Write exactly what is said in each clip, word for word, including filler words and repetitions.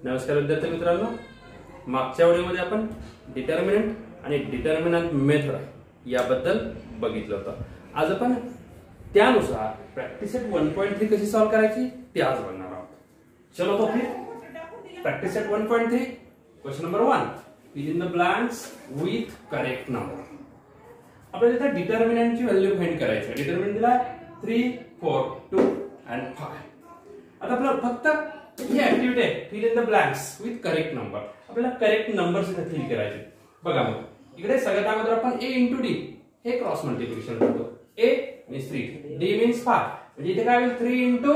नमस्कार विद्यार्थी मित्रांनो, मागच्या व्हिडिओमध्ये आपण डिटर्मिनंट आणि डिटर्मिनंट मेथड याबद्दल बघितलं होतं. आज आपण त्यानुसार practice set one point three कशी सॉल्व करायची ते आज बघणार आहोत. चलो तो फिर practice set one point three question number one, fill in the blanks with correct number. आपल्याला इथे डिटर्मिनंटची व्हॅल्यू फाइंड करायची आहे. डिटर्मिनंट दिला three four two and five. आता आपल्याला फक्त ही ऍक्टिव्हिटी आहे, fill in the blanks with correct number. आपल्याला करेक्ट नंबर्स इथे फिल करायचे. बघा मग इकडे सगळ्यात अगोदर आपण a इंटू डी हे क्रॉस मल्टिप्लिकेशन करतो. a means three, d means five, म्हणजे इथे काय होईल three into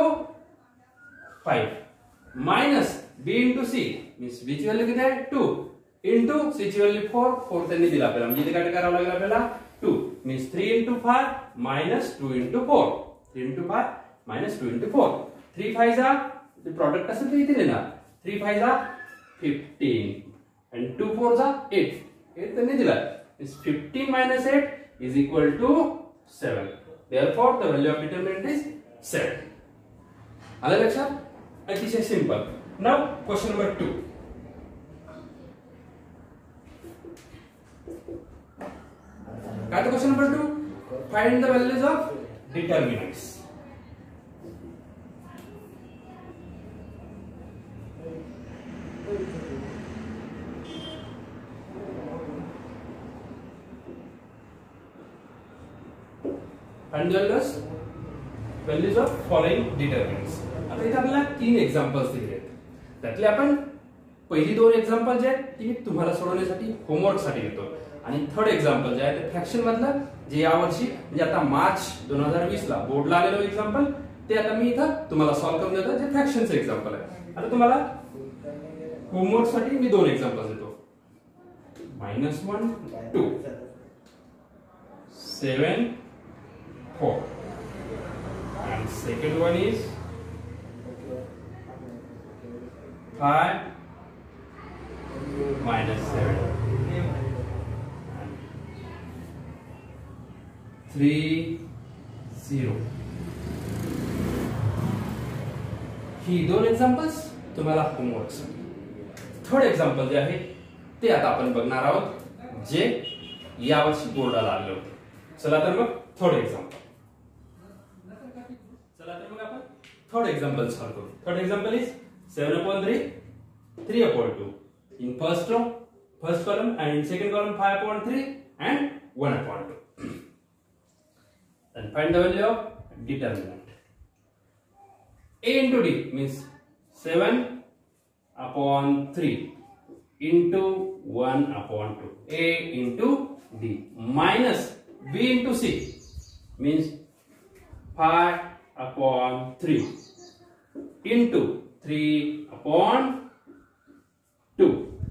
five minus b into C means b ची व्हॅल्यू किती आहे टू इंटू सी ची व्हॅल्यू फोर. फोर त्यांनी दिला आपल्याला, म्हणजे इथे काय करावं लागेल आपल्याला two means three into five minus two into four. Three into five minus two into four. Three five जा प्रोडक्ट असेल तर इथे देणार. थ्री फाय जा फिफ्टीन and टू फोर जा एट. एट त्यांनी दिला. is fifteen minus eight is equal to seven. Therefore the value of determinant is seven. आलं लक्षात? अतिशय simple. Now question number two. काय तो question number two? Find the values of determinants. Find the values values of following determinants. आता इथे आपल्याला तीन examples दिले आहेत. त्यातले आपण पहिली दोन एक्झाम्पल जे आहेत ती मी तुम्हाला सोडवण्यासाठी होमवर्क साठी देतो, आणि थर्ड एक्झाम्पल जे आहे ते फ्रॅक्शन मधलं जे यावर्षी म्हणजे आता मार्च दोन हजार वीस ला बोर्डला आलेलं एक्झाम्पल ते आता मी इथं तुम्हाला सॉल्व्ह करून देतो, जे फ्रॅक्शनचं एक्झाम्पल आहे. आता तुम्हाला होमवर्क साठी मी दोन एक्झाम्पल देतो. Minus one two seven four and second one is five minus seven and three zero. ही दोन एक्झाम्पल्स तुम्हाला होमवर्क. थर्ड एक्झाम्पल जे आहे ते आता आपण बघणार आहोत, जे यावर्षी बोर्डाला आले होते. चला तर मग थर्ड एक्झाम्पल चला तर मग आपण थर्ड एक्झाम्पल सॉल्व करू. Third example is seven upon three, three upon two in first row first column, and in second column five upon three and one upon two. Then find the value of determinant. A into D means seven upon three into one upon two. A into D minus B into C means five upon three into three upon two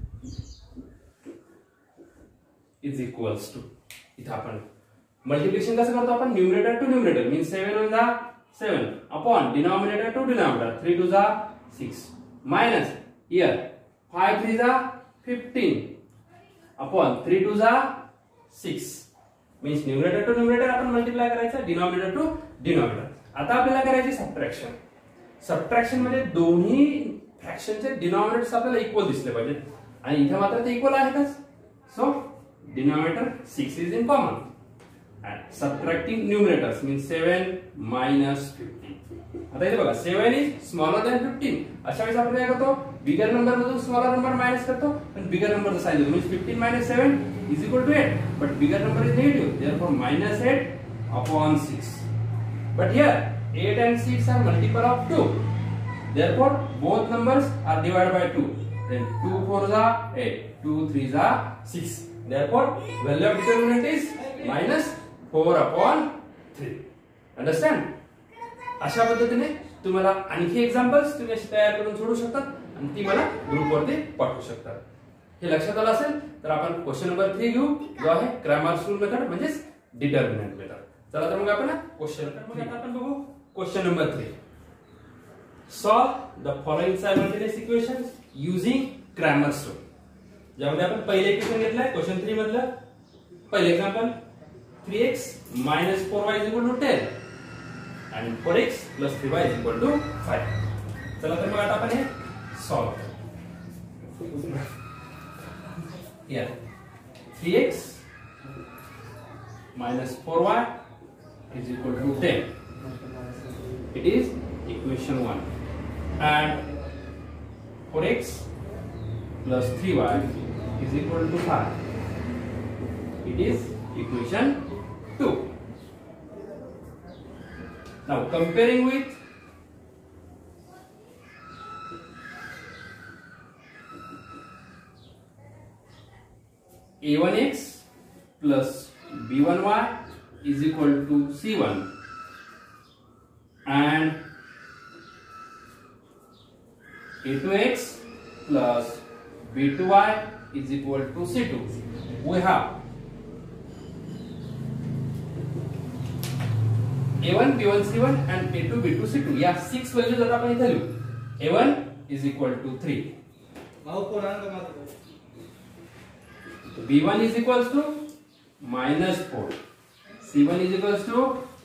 is equals to. इथे आपण multiplication कसं करतो आपण? Numerator to numerator means seven one जा seven upon denominator to denominator three two जा six minus here five three जा fifteen upon three two जा six means numerator to numerator आपण मल्टिप्लाय करायचं, डिनॉमिनेटर टू डिनॉमिनेटर. आता आपल्याला करायची subtraction. Subtraction मध्ये दोन्ही फ्रॅक्शनचे डिनॉमिनेटर्स आपल्याला इक्वल दिसले पाहिजेत, आणि इथे मात्र ते इक्वल आहेतच. So denominator six is in common and subtracting numerators means seven minus fifteen. आता इथे बघा seven is smaller than fifteen. अशा वेळेस आपण काय करतो? बिगर नंबर मधून स्मॉलर नंबर मायनस करतो आणि बिगर नंबरचा साइन देतो. Means fifteen minus seven is equal to eight, but bigger number is negative, therefore minus eight upon six. But here eight and six are multiple of two, therefore both numbers are divided by two. Then two fours are eight, two threes are six. Therefore value of determinant is minus four upon three. Understand? अशा पद्धतीने तुम्हाला आणखी examples तुम्ही अशी तयार करून सोडू शकतात आणि ती मला ग्रुपवरती पाठवू शकतात. हे लक्षात आलं असेल तर आपण क्वेश्चन नंबर थ्री घेऊ, जो आहे क्रॅमर्स रूल मेथड म्हणजेच डिटर्मिनंट मेथड. चला तर मग आपण क्वेश्चन नंबर आपण बघू. Question number three, solve the following simultaneous equations using Cramer's rule. ज्यामध्ये आपण पहिले इक्वेशन घेतलंय क्वेश्चन थ्री मधलं. पहिले example three x minus four y is equal to ten and four x plus three y is equal to five. चला तर मग आता आपण हे सॉल्व करू. here three x minus four y is equal to ten. It is equation one. And four x plus three y is equal to five. It is equation two. Now comparing with a one x plus b one y is equal to c one, and a two x plus b two y is equal to c two. We have a one, b one, c one and a two, b two, c two. या six values आता आपण इथे लिहू. a one is equal to three. b one is equals to minus four. c one is equals to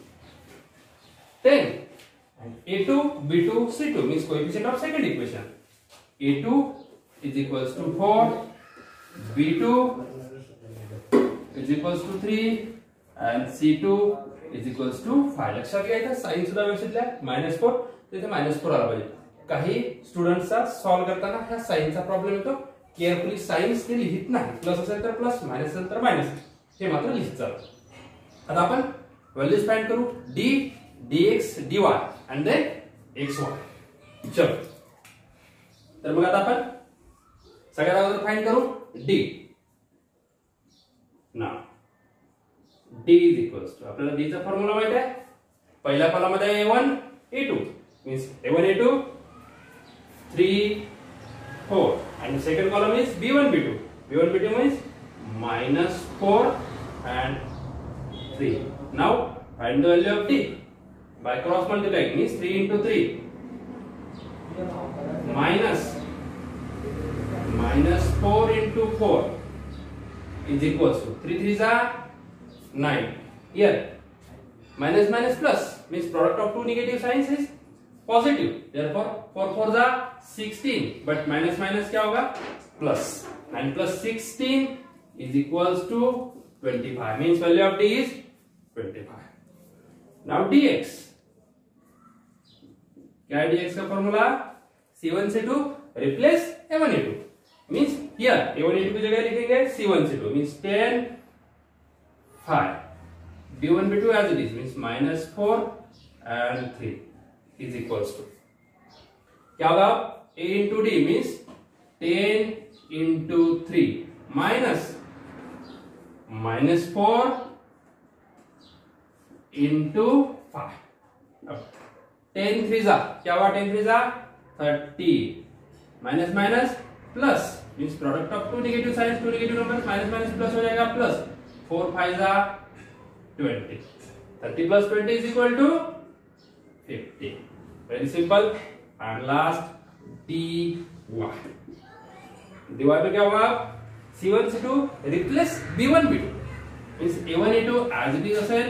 ten. And a two, b two, c two means coefficient of second equation. a two is equals to four. b two is equals to three. And c two is equals to five. लक्षात घ्या इथे sign सुद्धा व्यवस्थित लिहा. Minus four तिथे minus four आला पाहिजे. काही स्टुडंट्सचा सॉल्व करताना ह्या साइनचा प्रॉब्लेम येतो. केअरफुली साइन्स ते लिहित नाही. प्लस असेल तर प्लस, मायनस असेल तर मायनस, हे मात्र लिहित चालू. आता आपण व्हॅल्यूज फाइंड करू. d dx dy and then xy. चलो तर मग आता आपण सगळ्यात अगोदर फाइंड करू d. Now d is equals to आपल्याला d चा फॉर्म्युला माहित आहे. पहिल्या कॉलम मध्ये a one a two means a one a two three four and the second column is b one b two. b one b two means minus four and three. Now find the value of d by cross multiplying means three into three minus minus four into four is equals to three threes are nine. Here minus minus plus means product of two negative signs is positive. Therefore four fours are sixteen, but minus minus क्या होगा plus, and plus sixteen is equals to twenty-five means value of d is twenty-five. Now dx क्या है dx का formula c one c two replace a one a two means here a one a two की जगह लिखेंगे c one c two means ten five. b one b two as it is means minus four and three is equals to क्या होगा a into d means ten into three minus minus four into five. अब ten threes are क्या हुआ? ten threes are thirty minus minus plus means product of two negative signs, two negative numbers, minus minus plus हो जाएगा plus. four fives are twenty. thirty plus twenty is equal to fifty. Very simple. And last dy. dy पे क्या होगा? c one c two replace b one b two means a one a two as it is असेल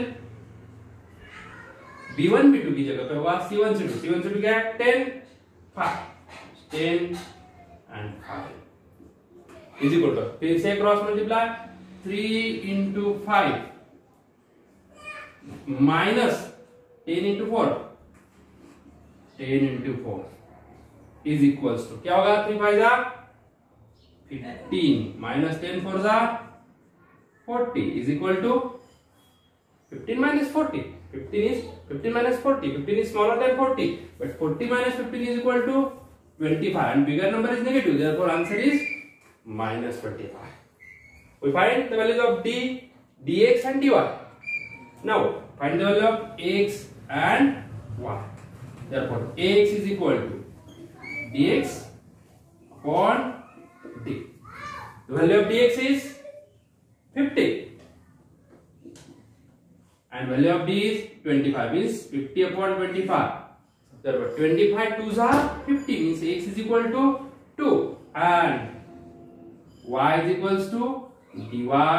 b one b two की जगह पे होगा c one c two. c one c two क्या है? ten five. ten and five is equal to फिर से cross multiply three into five minus ten into four. ten into four is equals to क्या होगा? three fives are fifteen minus ten fours are forty is equal to fifteen minus forty. fifteen is fifteen minus forty. fifteen is smaller than forty, but forty minus fifteen is equal to twenty-five, and bigger number is negative. Therefore, answer is minus twenty-five. We find the values of d, dx and dy. Now find the value of x and y. Therefore, ax is equal to dx upon d. The value of dx is fifty and value of d is twenty-five means fifty upon twenty-five. Therefore, twenty-five twos are fifty means x is equal to two and y is equals to dy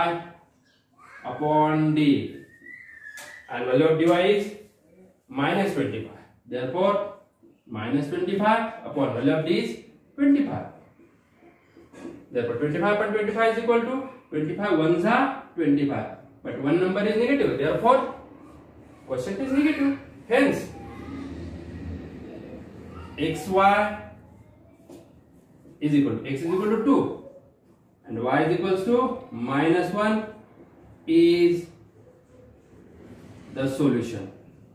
upon d, and value of dy is minus twenty-five. Therefore, minus twenty-five upon value of d is twenty-five. Therefore twenty-five upon twenty-five is equal to twenty-five ones are twenty-five, but one number is negative. Therefore quotient is negative. Hence xy is equal to x is equal to two and y is equals to minus one is the solution.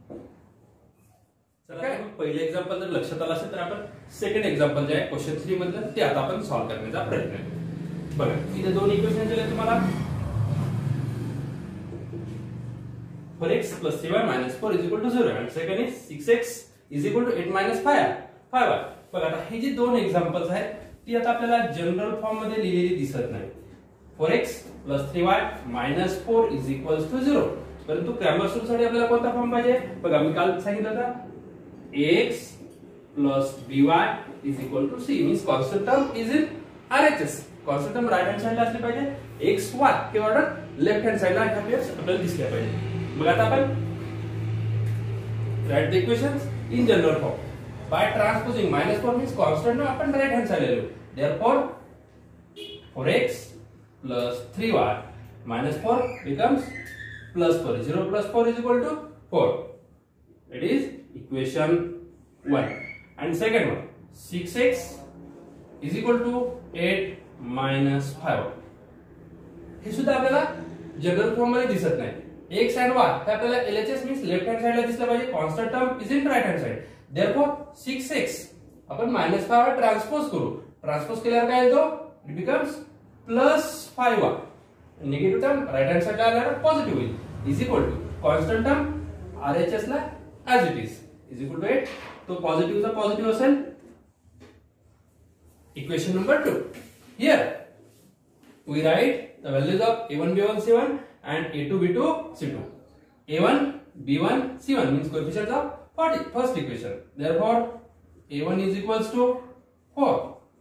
चला पहिले example जर लक्षात आलं असेल तर आपण second example जे आहे question three मधलं ते आता आपण सॉल्व करण्याचा प्रयत्न करू. बघा इथे दोन इक्वेशन दिले तुम्हाला. four x plus three y minus four is equal to zero and second is six x is equal to eight minus five y. बघा आता हे जे दोन एक्झाम्पल्स आहेत ती आता आपल्याला जनरल फॉर्म मध्ये लिहिलेली दिसत नाही. four x plus three y minus four is equals to zero. परंतु क्रॅमर्स रूल साठी आपल्याला कोणता फॉर्म पाहिजे? बघा मी काल सांगितलं होतं ax plus by is equal to c means constant term is in R H S. constant term right hand साइडला असली पाहिजे. x y हे ऑर्डर लेफ्ट हँड साइडला ह्या पेअर्स आपल्याला दिसल्या पाहिजे. मग आता आपण write the equations in general form by transposing minus four means constant term आपण राइट हँड साइडला लिहू. therefore four x plus three y minus four becomes plus four. zero plus four is equal to four. It is equation one. And second one, six x is equal to eight minus five. हे सुद्धा आपल्याला general form मध्ये दिसत नाही. x and y हे आपल्याला L H S means left hand साइडला दिसला पाहिजे. Constant term is in right hand side. therefore six x आपण minus five वर ट्रान्सपोज करू. ट्रान्सपोज केल्यावर काय येतो? It becomes plus five y. Negative term right hand साइडला आल्यावर पॉझिटिव्ह होईल. Is equal to constant term R H S ला as it is is equal to eight. तो पॉझिटिव्ह चा पॉझिटिव्ह असेल. Equation number two. Here we write the values of A one B one C one and A two B two C two. A one B one C one means coefficients of first equation. Therefore A one is equals to four,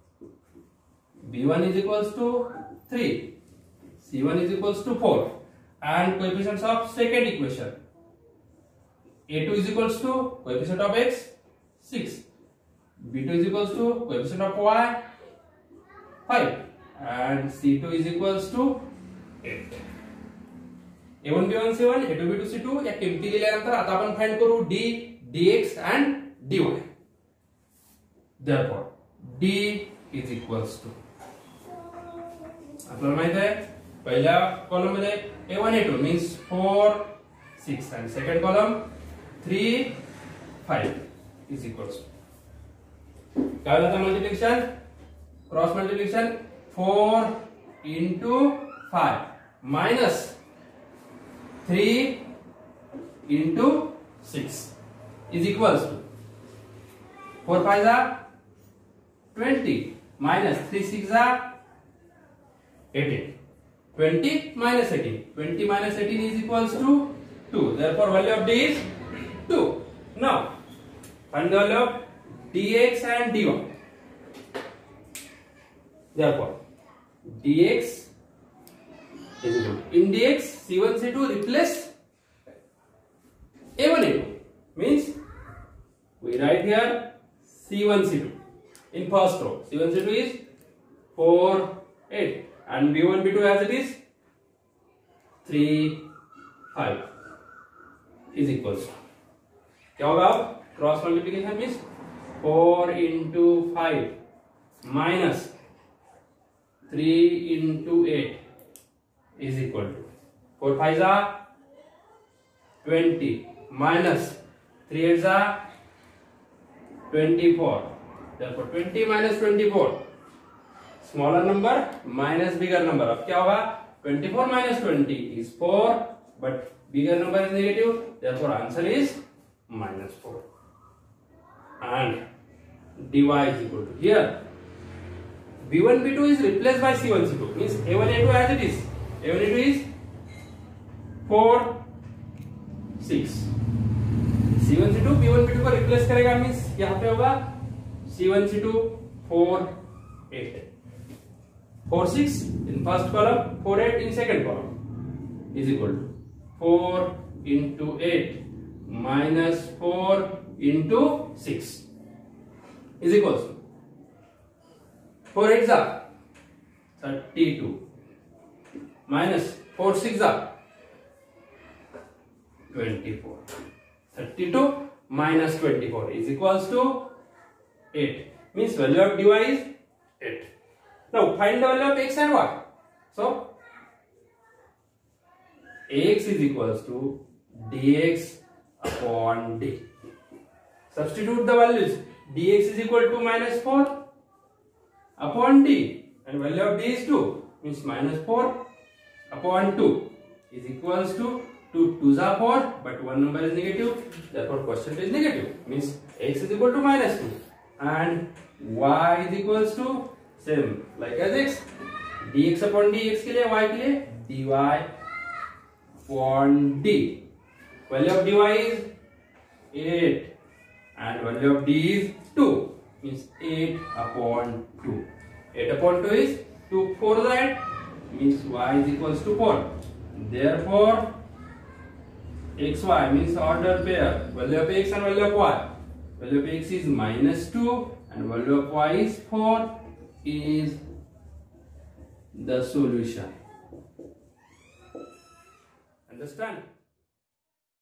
B one is equals to three, C one is equals to four, and coefficients of second equation. A two is equals to coefficient of x six, B two is equals to coefficient of y five, and C two is equals to eight. A one B one C one, A two B two C two या किमती लिहिल्यानंतर आता आपण find करू d, dx and dy. Therefore d is equals to आपल्याला माहित आहे पहिल्या column मध्ये A one A two means four six and second column three five is equals to काय होता multiplication cross multiplication four into five minus three into six is equals to four five are twenty minus three six are eighteen. twenty minus eighteen. twenty minus eighteen is equals to two. Therefore value of d is two. Now find the value of dx and dy. Therefore dx is equal to in dx C one C two replace A one A two means we write here C one C two in first row. C one C two is four eight and B one B two as it is three five is equals to क्या होगा? Cross multiplication means four into five minus three into eight is equal to four fives are twenty minus three eights are twenty-four. Therefore twenty minus twenty-four smaller number minus bigger number. अब क्या होगा? twenty-four minus twenty is four, but bigger number is negative. Therefore answer is minus four. And dy is equal to here B one B two is replaced by C one C two means A one A two as it is. A one A two is four six. C one C two B one B two को replace करेगा means यहाँ पे होगा C one C two four eight. four six in first column, four eight in second column is equal to four into eight minus four into six is equals to four eights are thirty-two minus four six are twenty-four. thirty-two minus twenty-four is equals to eight. Means value of dy is eight. Now find the value of x and y. So x is equals to dx upon d. Substitute the values. Dx is equal to minus four upon d, and value of d is two, means minus four upon two is equals to two twos are four, but one number is negative, therefore quotient is negative, means x is equal to minus two and y is equals to same like as x. Dx upon dx के लिए y के लिए dy upon d. Value of dy is eight and value of d is two, means eight upon two. eight upon two is two four that, means y is equals to four. Therefore xy means order pair. Value of x and value of y. Value of x is minus two and value of y is four is the solution. Understand?